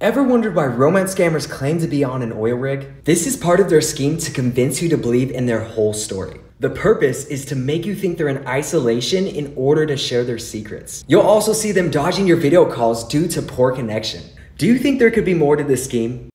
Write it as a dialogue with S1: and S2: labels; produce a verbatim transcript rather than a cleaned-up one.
S1: Ever wondered why romance scammers claim to be on an oil rig? This is part of their scheme to convince you to believe in their whole story. The purpose is to make you think they're in isolation in order to share their secrets. You'll also see them dodging your video calls due to poor connection. Do you think there could be more to this scheme?